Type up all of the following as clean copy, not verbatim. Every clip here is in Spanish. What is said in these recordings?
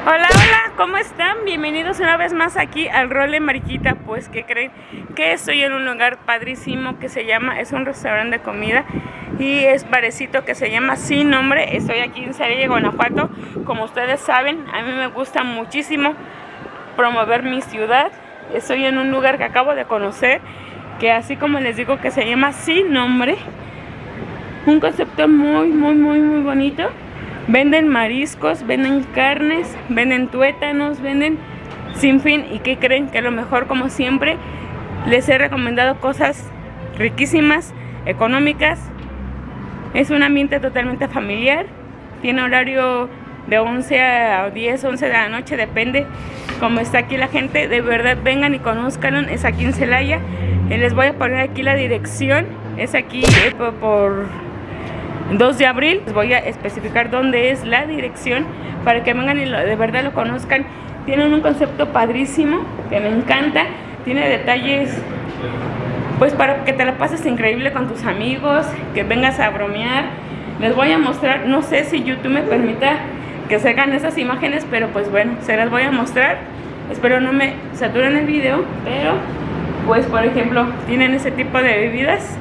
Hola, hola, ¿cómo están? Bienvenidos una vez más aquí al Rol de Mariquita. Pues, ¿qué creen? Que estoy en un lugar padrísimo que se llama, es un restaurante de comida y es barecito que se llama Sin Nombre. Estoy aquí en Celaya, Guanajuato. Como ustedes saben, a mí me gusta muchísimo promover mi ciudad. Estoy en un lugar que acabo de conocer, que así como les digo, que se llama Sin Nombre. Un concepto muy bonito. Venden mariscos, venden carnes, venden tuétanos, venden sin fin. ¿Y qué creen? Que a lo mejor, como siempre, les he recomendado cosas riquísimas, económicas. Es un ambiente totalmente familiar. Tiene horario de 11 a 10, 11 de la noche, depende cómo está aquí la gente. De verdad, vengan y conozcan. Es aquí en Celaya. Les voy a poner aquí la dirección. Es aquí por 2 de abril, les voy a especificar dónde es la dirección para que vengan y de verdad lo conozcan. Tienen un concepto padrísimo que me encanta, tiene detalles pues para que te la pases increíble con tus amigos, que vengas a bromear. Les voy a mostrar, no sé si YouTube me permita que se hagan esas imágenes, pero pues bueno, se las voy a mostrar. Espero no me saturen el video, pero pues por ejemplo, tienen ese tipo de bebidas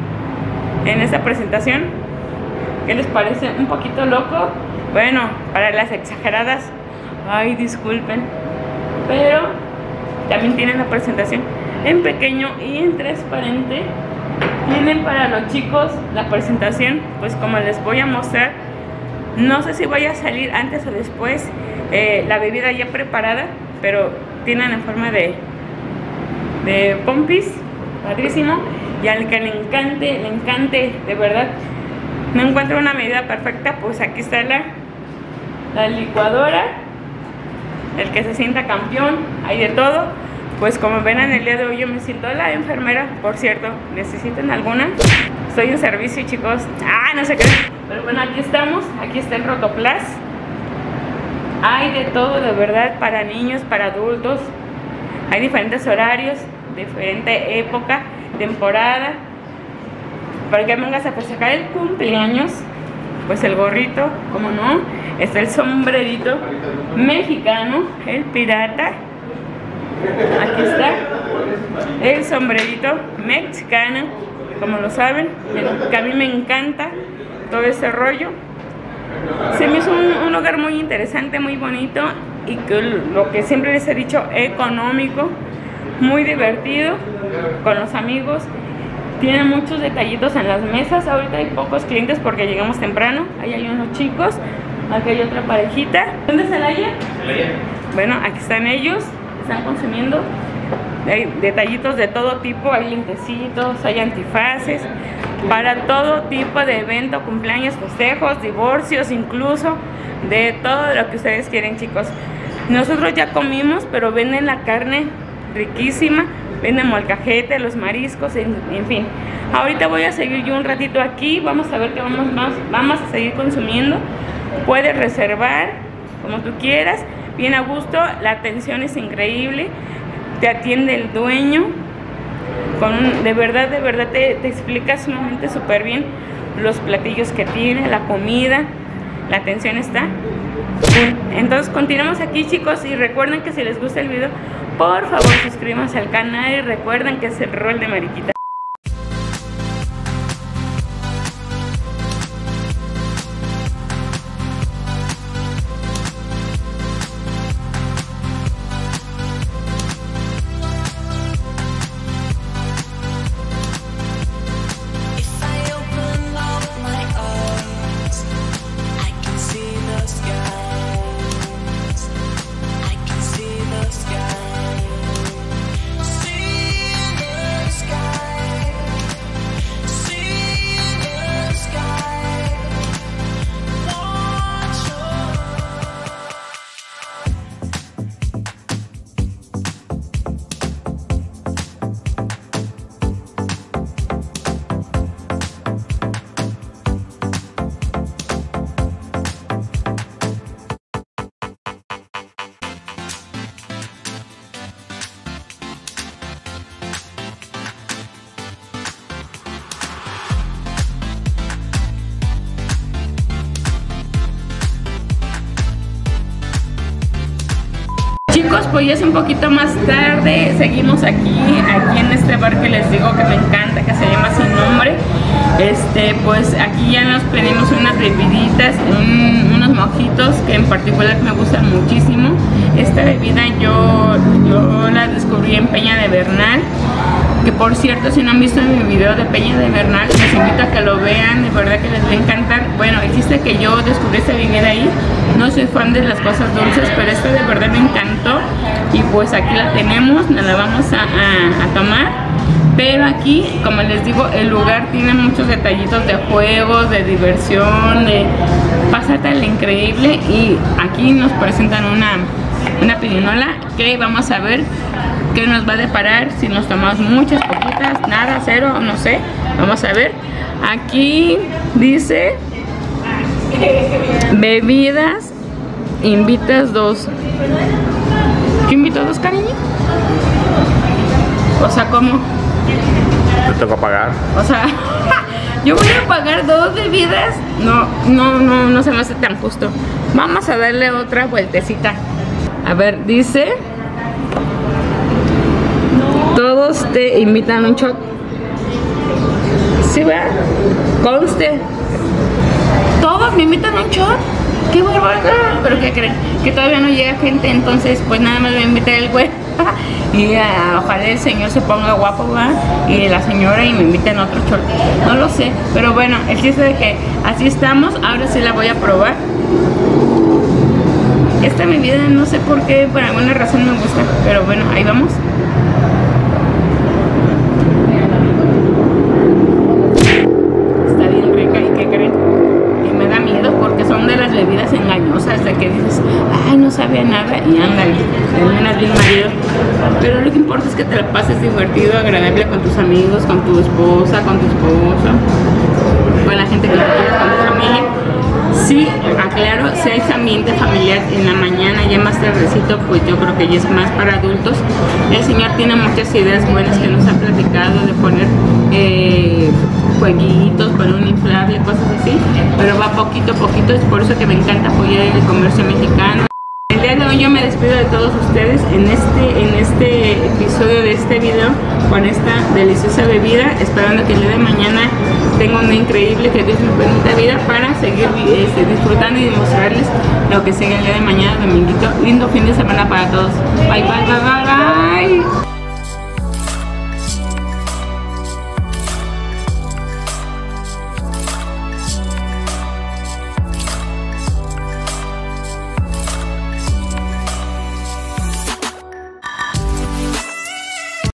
en esta presentación. ¿Qué les parece? ¿Un poquito loco? Bueno, para las exageradas, ay, disculpen, pero también tienen la presentación en pequeño y en transparente. Tienen para los chicos la presentación, pues como les voy a mostrar. No sé si vaya a salir antes o después la bebida ya preparada, pero tienen en forma de pompis, padrísimo. Y al que le encante, de verdad, no encuentro una medida perfecta, pues aquí está la licuadora. El que se sienta campeón, hay de todo. Pues como ven, en el día de hoy yo me siento la enfermera. Por cierto, ¿necesitan alguna? Estoy en servicio, chicos. No se creen. Pero bueno, aquí estamos, aquí está el Rotoplas. Hay de todo, de verdad, para niños, para adultos. Hay diferentes horarios, diferente época, temporada. Para que vengas a festejar el cumpleaños, pues el gorrito, como no, está el sombrerito mexicano, el pirata. Aquí está el sombrerito mexicano, como lo saben, que a mí me encanta todo ese rollo. Se me hizo un lugar muy interesante, muy bonito, y que lo que siempre les he dicho, económico, muy divertido con los amigos. Tiene muchos detallitos en las mesas. Ahorita hay pocos clientes porque llegamos temprano. Ahí hay unos chicos, aquí hay otra parejita. ¿Dónde está Celaya? Bueno, aquí están ellos, están consumiendo. Hay detallitos de todo tipo, hay lentecitos, hay antifaces, para todo tipo de evento, cumpleaños, festejos, divorcios, incluso de todo lo que ustedes quieren, chicos. Nosotros ya comimos, pero venden la carne riquísima. Venden molcajete, los mariscos, en fin. Ahorita voy a seguir yo un ratito aquí. Vamos a ver qué vamos a seguir consumiendo. Puedes reservar como tú quieras, bien a gusto. La atención es increíble. Te atiende el dueño. De verdad te explica sumamente súper bien los platillos que tiene, la comida. La atención está. Entonces continuamos aquí, chicos, y recuerden que si les gusta el video, por favor suscríbanse al canal y recuerden que es el Rol de Mariquita. See the sky. Chicos, pues ya es un poquito más tarde, seguimos aquí en este bar que les digo que me encanta, que se llama Sin Nombre. Pues aquí ya nos pedimos unas bebiditas, unos mojitos que en particular me gustan muchísimo. Esta bebida yo la descubrí en Peña de Bernal, que por cierto, si no han visto mi video de Peña de Bernal, les invito a que lo vean, de verdad que les va a encantar. Bueno, existe que yo descubrí esta bebida ahí, no soy fan de las cosas dulces, pero esta de verdad me encantó y pues aquí la tenemos, nos la vamos a tomar. Pero aquí, como les digo, el lugar tiene muchos detallitos de juegos, de diversión, de pasártela increíble. Y aquí nos presentan una pirinola que vamos a ver qué nos va a deparar, si nos tomamos muchas, poquitas, nada, cero, no sé. Vamos a ver. Aquí dice bebidas, invitas 2. ¿Yo invito 2, cariño? O sea, ¿cómo? Te toca pagar. O sea, yo voy a pagar 2 bebidas. No se me hace tan justo. Vamos a darle otra vueltecita. A ver, dice: todos te invitan un shot. ¿Sí, verdad? Conste. ¿Todos me invitan un shot? ¡Qué barbaridad! ¿Pero qué creen? Que todavía no llega gente, entonces pues nada más voy a invitar el güey. Y ojalá el señor se ponga guapo, ¿va? Y la señora y me inviten a otro short. No lo sé, pero bueno, el chiste de que así estamos. Ahora sí la voy a probar. Esta bebida no sé por qué, por alguna razón me gusta, pero bueno, ahí vamos. Está bien rica, ¿y qué creen? Y me da miedo porque son de las bebidas engañosas, de que dices, ay, no sabía nada, y ándale, terminas bien marido. Pero lo que importa es que te la pases divertido, agradable con tus amigos, con tu esposa, con tu esposo, con la gente que tú quieres, con tu familia. Sí, aclaro, si hay ambiente familiar en la mañana, ya más tardecito, pues yo creo que ya es más para adultos. El señor tiene muchas ideas buenas que nos ha platicado de poner jueguitos, poner un inflable, cosas así, pero va poquito a poquito. Es por eso que me encanta apoyar el comercio mexicano. El día de hoy yo me despido de todos ustedes en este episodio de este video con esta deliciosa bebida, esperando que el día de mañana tenga una increíble, que Dios me permita vida para seguir disfrutando y demostrarles lo que sigue el día de mañana, dominguito. Lindo fin de semana para todos. Bye, bye, bye, bye.